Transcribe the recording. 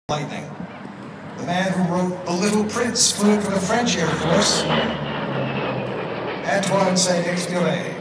Lightning. The man who wrote The Little Prince flew for the French Air Force, Antoine Saint-Exupéry.